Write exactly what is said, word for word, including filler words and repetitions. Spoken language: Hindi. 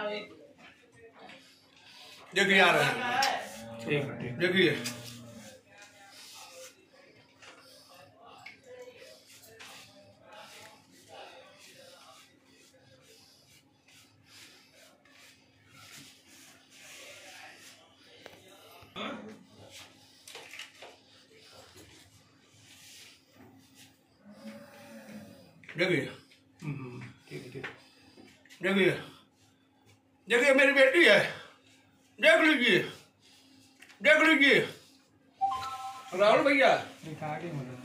देखिए आ रहे हैं, देखिए देखिए देखिए देखिए मेरी बेटी है, देख लीजिए देख लीजिए राहुल भैया।